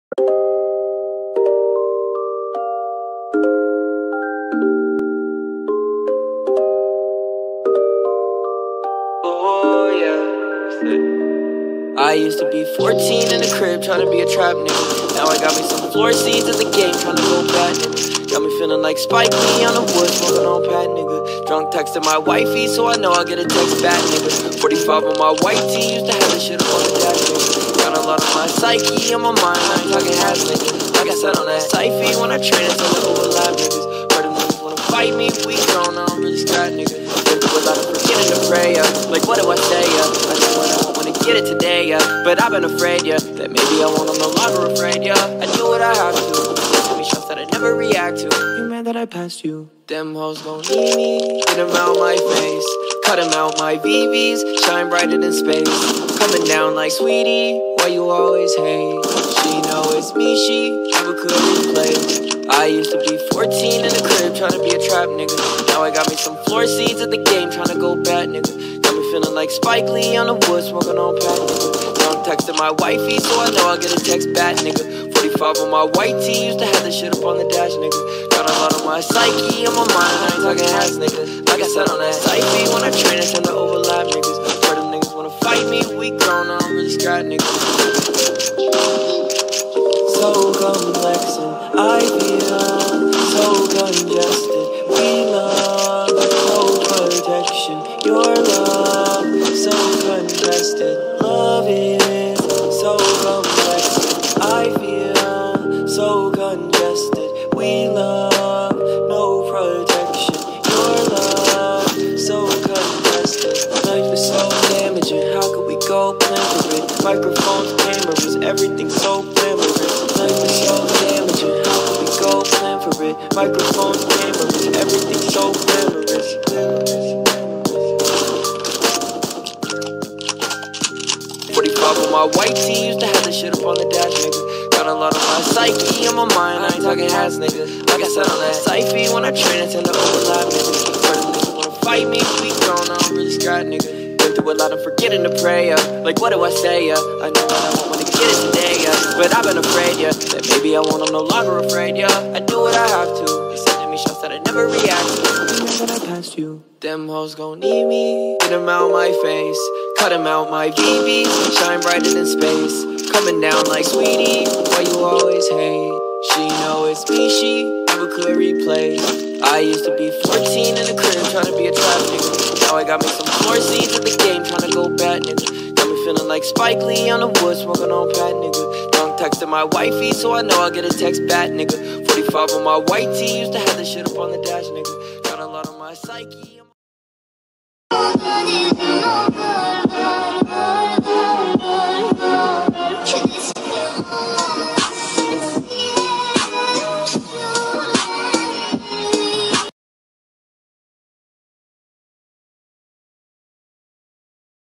Oh yeah. I used to be 14 in the crib trying to be a trap nigga. Now I got me some floor seats at the game trying to go bad nigga. Got me feeling like Spike Lee on the wood smoking on pad nigga. Drunk texting my wifey so I know I'll get a text back nigga. 45 on my white tee, used to have this shit up on the dash nigga. Got a lot on my psyche, on my mind, I ain't talking ass nigga. Like I said on that Syfy, when I train it's on the overlap niggas. Heard them niggas wanna fight me, we grown, I don't really scrap nigga. Been through a lot of forgetting to pray, like what do I say, I know what I wanna get it today, but I've been afraid, that maybe I won't, I'm no longer afraid, I do what I have to. Give me shots that I never react to. You mad that I passed you? Them hoes gon' need me. Get them out my face, cut them out my VVs, shine brighter than space. Coming down like sweetie, why you always hate? She know it's me, she never could replace. I used to be 14 in the crib trying to be a trap nigga. Now I got me some floor seats at the game trying to go bad nigga. Got me feeling like Spike Lee on the wood smoking on pad nigga. Drunk texting my wifey so I know I'll get a text back nigga. 45 on my white tee, used to have this shit up on the dash nigga. Got a lot on my psyche, on my mind, I ain't talking ass nigga. Like I said on that Syfy, when I train it's in the overlap niggas. Heard them niggas wanna fight me, we grown, I don't really scrap niggas. So complex and I feel so congested. We love, no protection. Your love, so congested. Love is so complex and I feel so congested. We love, no protection. Your love, so congested. Life is so damaging, how could we go plan for it? Microphones, cameras, everything so glamorous. Life is so damaging, how could we go plan for it? Microphones, cameras, everything so glamorous. 45 on my white tee, used to have this shit up on the dash nigga. Got a lot on my psyche, on my mind, I ain't talking ass nigga. Like I said on that Syfy, when I train it's in the overlap nigga. Heard them niggas wanna fight me, we grown, I don't really scrap nigga. Been through a lot of forgetting to pray, like what do I say, I know what I want when I get it today, but I've been afraid, that maybe I won't, I'm no longer afraid, I do what I have to. They sending me shots that I never react to. You know that I passed you. Them hoes gon' need me. Get them out my face, cut them out my VVs, shine brighter than space. Coming down like sweetie, why you always hate? She know it's me, she never could replace. I used to be 14 in the crib trying to be a trap nigga. Now I got me some floor seats at the game trying to go bad nigga. Got me feeling like Spike Lee on the wood smoking on pad nigga. Drunk texting my wifey so I know I'll get a text back nigga. 45 on my white tee, used to have this shit up on the dash nigga. Got a lot on my psyche.